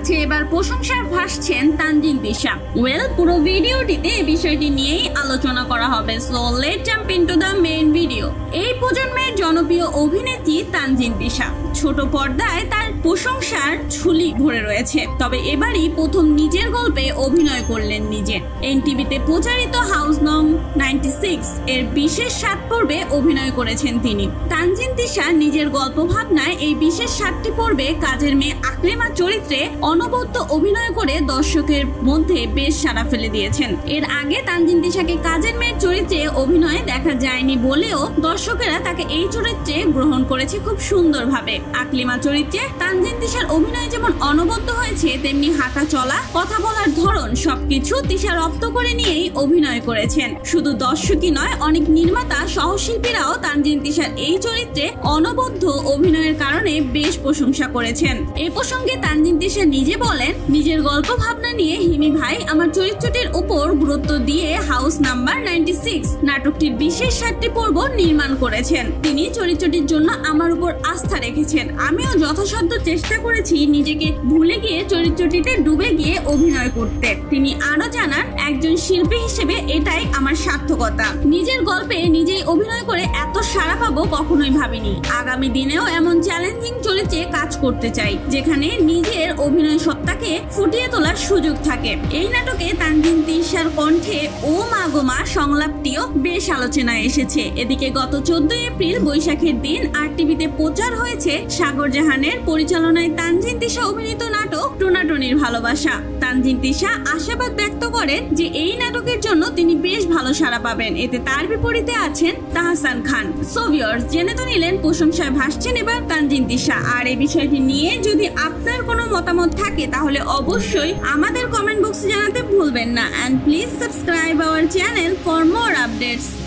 কাছে এবার প্রশংসায় ভাসছেন তানজিন তিশা। পুরো ভিডিওটিতে এই বিষয়টি নিয়েই আলোচনা করা হবে। So let jump into the main video. এই প্রজন্মের জনপ্রিয় অভিনেত্রী তানজিন তিশা ছোট পর্দায় তার প্রশংসার ঝুলি ভরে রয়েছে, তবে এবারই প্রথম নিজের গল্পে অভিনয় করলেন নিজে। এনটিভিতে প্রচারিত হাউস নং 96 এর বিশেষ 7 পর্বে অভিনয় করেছেন তিনি। তানজিন তিশা নিজের গল্প ভাবনায় এই বিশেষ 7টি পর্বে কাজের মেয়ে আকলিমা চরিত্রে অনবদ্য অভিনয় করে দর্শকের মধ্যে বেশ সাড়া ফেলে দিয়েছেন। এর আগে তানজিন তিশাকে কাজের মেয়ের চরিত্রে অভিনয়ে দেখা যায়নি বলেও দর্শকেরা তাকে এই চরিত্রে গ্রহণ করেছে খুব সুন্দরভাবে। আকলিমা চরিত্রে তানজিন তিশার অভিনয় যেমন অনবদ্য হয়েছে, তেমনি হাঁটা চলা, কথা বলার ধরন সবকিছু তিশা রপ্ত করে নিয়েই অভিনয় করেছেন। শুধু দর্শকই নয়, অনেক নির্মাতা সহশিল্পীরাও তানজিন তিশার এই চরিত্রে অনবদ্য অভিনয়ের কারণে বেশ প্রশংসা করেছেন। এই প্রসঙ্গে তানজিন তিশা নিজে বলেন, নিজের গল্প ভাবনা নিয়ে হিমি ভাই আমার চরিত্রটির উপর গুরুত্ব দিয়ে হাউস নাম্বার 96 নাটকটির বিশেষ 7টি পর্ব নির্মাণ করেছেন। তিনি চরিত্রটির জন্য আমার উপর আস্থা রেখেছেন। আমিও যথাসাধ্য চেষ্টা করেছি নিজেকে ভুলে গিয়ে চরিত্রটিতে ডুবে গিয়ে অভিনয় করতে। তিনি আরো জানান, একজন শিল্পী হিসেবে এটাই আমার সার্থকতা। নিজের গল্পে নিজেই অভিনয় করে এত সাড়া পাবো কখনোই ভাবিনি। আগামী দিনেও এমন চ্যালেঞ্জিং চরিত্রে কাজ করতে চাই, যেখানে নিজের অভিনয় সত্তাকে ফুটিয়ে তোলার সুযোগ থাকে। এই নাটকে তানজিন তিশার কণ্ঠে ও মা গো মা সংলাপটিও বেশ আলোচনায় এসেছে। এদিকে গত 14 এপ্রিল বৈশাখের দিন আরটিভিতে প্রচার হয়েছে সাগর জাহানের পরিচালনায় তানজিন তিশা অভিনীত নাটক টোনাটনির ভালোবাসা। তানজিন তিশা আশাবাদ ব্যক্ত করেন যে এই নাটকের জন্য তিনি বেশ ভালো সাড়া পাবেন। এতে তার বিপরীতে আছেন তাহসান খান। সো ভিউয়ার্স, জেনে তো নিলেন প্রশংসায় ভাসছেন এবার তানজিন তিশা। আর এই বিষয়টি নিয়ে যদি আপনার কোনো মতামত থাকে তাহলে অবশ্যই আমাদের কমেন্ট বক্সে জানাতে ভুলবেন না। And please subscribe our channel for more updates.